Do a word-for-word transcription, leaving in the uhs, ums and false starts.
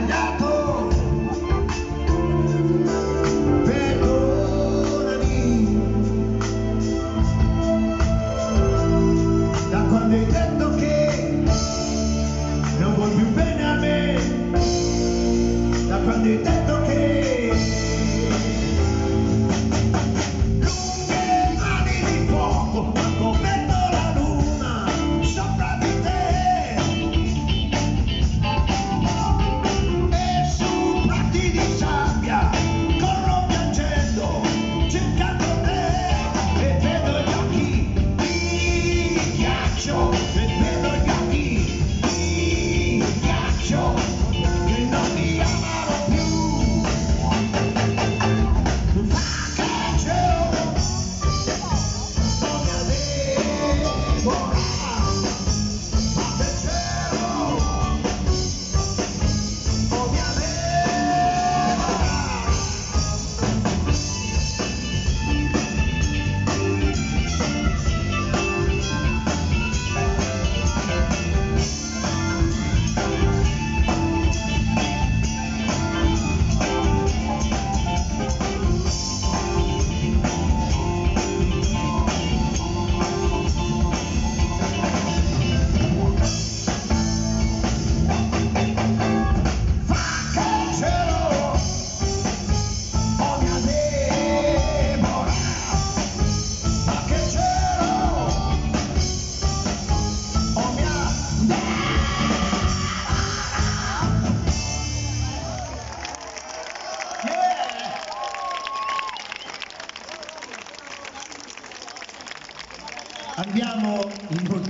sbagliato, perdonami. Da quando hai detto che non vuoi più bene a me, da quando hai detto che lunghe mani di fuoco quando vedo la luna sopra di te, e su prati di sabbia corro piangendo cercando te, e vedo gli occhi di ghiaccio, e vedo gli occhi di ghiaccio che non mi amano più. Fa che cielo non mi devora, fa che cielo non mi devora. Andiamo in